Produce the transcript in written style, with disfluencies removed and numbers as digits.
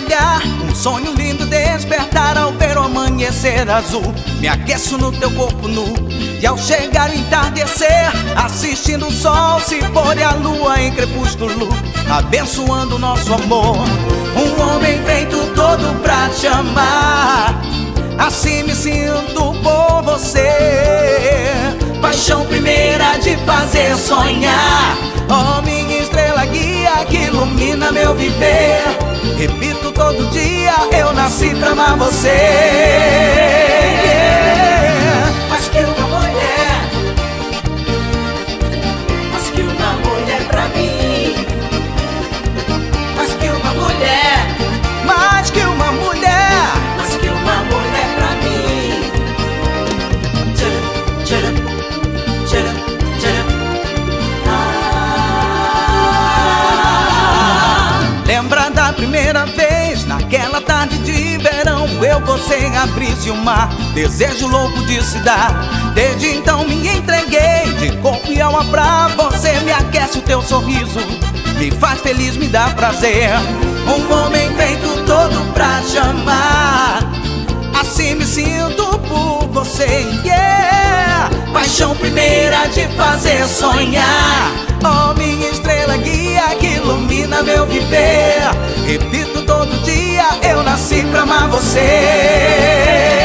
olhar, um sonho lindo despertar ao ver o amanhecer azul. Me aqueço no teu corpo nu, e ao chegar o entardecer, assistindo o sol se pôr e a lua em crepúsculo, abençoando o nosso amor. Um homem feito todo pra te amar, assim me sinto por você. Paixão primeira de fazer sonhar, oh minha estrela guia que ilumina meu viver. Repito todo dia, eu nasci pra amar você. Mas que uma mulher, mas que uma mulher pra mim. Mas que uma mulher, mais que uma mulher, mas que uma mulher pra mim. Tcharam, tcharam, tcharam. Lembra da primeira vez, naquela tarde de verão, eu, você, a brisa e o mar, desejo louco de se dar. Desde então me entreguei de corpo e alma pra você. Me aquece o teu sorriso, me faz feliz, me dá prazer. Um homem feito todo pra te amar, assim me sinto por você, yeah. Paixão primeira de fazer sonhar, oh minha estrela guia que ilumina meu viver. Repito todo dia, eu nasci pra amar você.